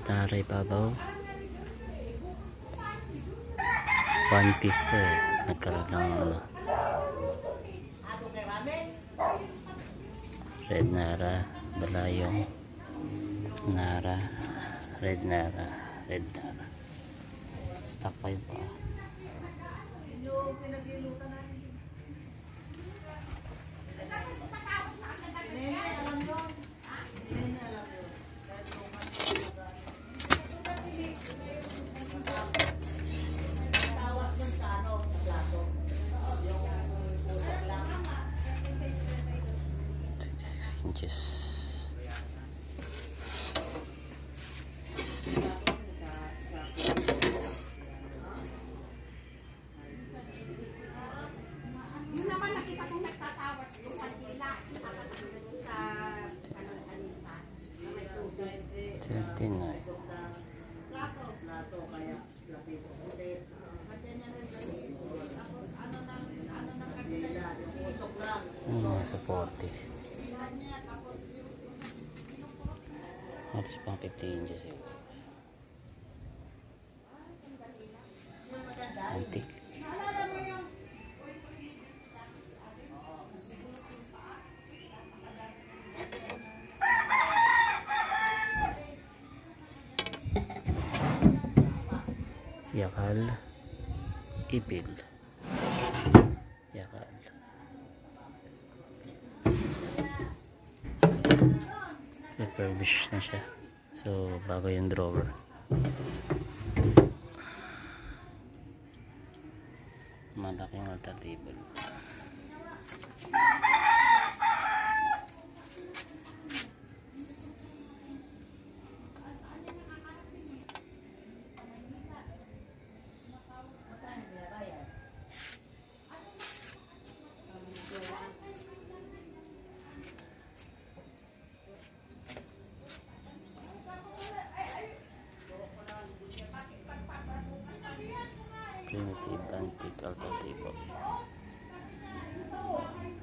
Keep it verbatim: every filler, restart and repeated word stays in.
Nara ibabaw. One piece to eh. Nagkaroon ng ano. Red Nara, Balayong Nara, Red Nara, Red Nara. Stock pa yun pa. Inches. Yun naman nakita kong nagtatawat yung kanila sa kanalita na may tubig. twenty-nine. Plato. Plato kaya lapis. Ano nang ano nang kanila yung usok lang. Hmm, sa forty. Halos pang fifty inches yun. Antique. Yakal. Ipil. Yakal. Refurbished na siya. So, bago yung drawer. Malaking altar table. Primitive antique altar table.